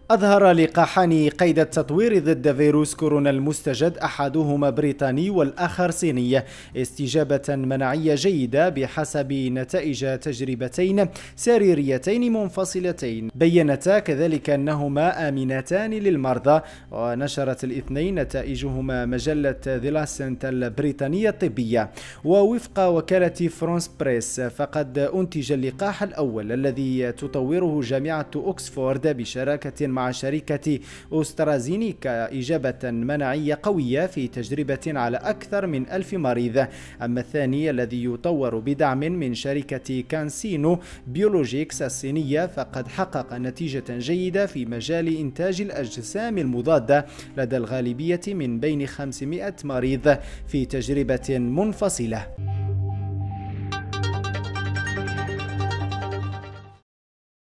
أظهر لقاحان قيد التطوير ضد فيروس كورونا المستجد، أحدهما بريطاني والآخر صيني، استجابة مناعية جيدة بحسب نتائج تجربتين سريريتين منفصلتين بينتا كذلك أنهما آمنتان للمرضى. ونشرت الاثنين نتائجهما مجلة ذا لانست البريطانية الطبية. ووفق وكالة فرانس بريس فقد أنتج اللقاح الأول الذي تطوره جامعة أكسفورد بشراكة مع شركة أسترازينيكا إجابة مناعية قوية في تجربة على أكثر من 1000 مريض. أما الثاني الذي يطور بدعم من شركة كانسينو بيولوجيكس الصينية فقد حقق نتيجة جيدة في مجال إنتاج الأجسام المضادة لدى الغالبية من بين 500 مريض في تجربة منفصلة.